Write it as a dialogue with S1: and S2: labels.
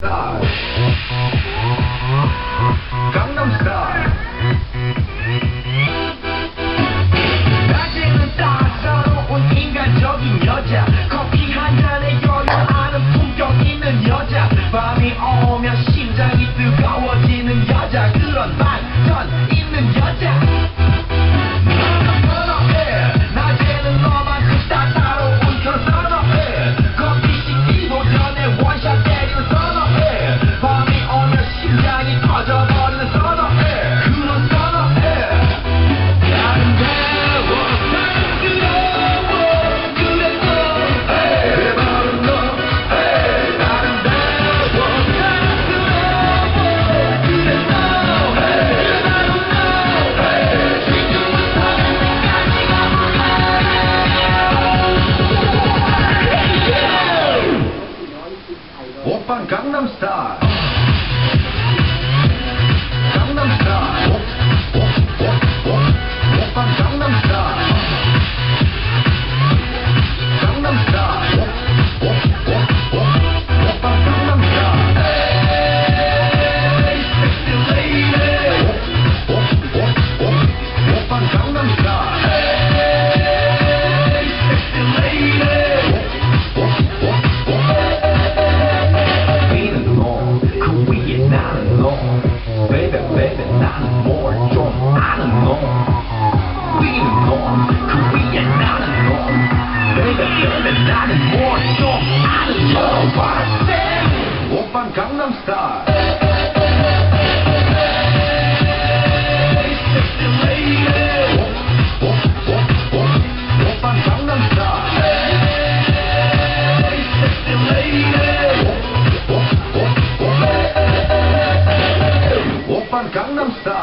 S1: 강남스타일 낮에는 따사로운 인간적인 여자 커피 한 잔에 여유 아는 품격 있는 여자 밤이 오면 심장이 뜨거워지는 여자 그런 반전 있는 여자 낮에는 너만큼 따사로운 그런 선어해 커피 식기도 전에 원샷 때리는 선어해 밤이 오면 심장이 터져버리는 선어해 그런 선어해 아름다워 사랑스러워 그래 너 그래 바로 너 아름다워 사랑스러워 그래 너 그래 바로 너 지금은 사는 데까지 가볼까 오빤 강남스타일 강남스타일 오빤 강남스타일 강남스타일 오빤 강남스타일 에이 섹시 레이디 오빤 강남스타일 에이 섹시 레이디 그 위에 나는 너 Baby baby 나는 뭘 좀 아는 너 위는 너그 위에 나는 너 Baby baby 나는 뭘 좀 아는 너 What's 오빤 강남스타일 Sexy lady 오빤 강남스타일 Sexy lady 오빤 강남스타일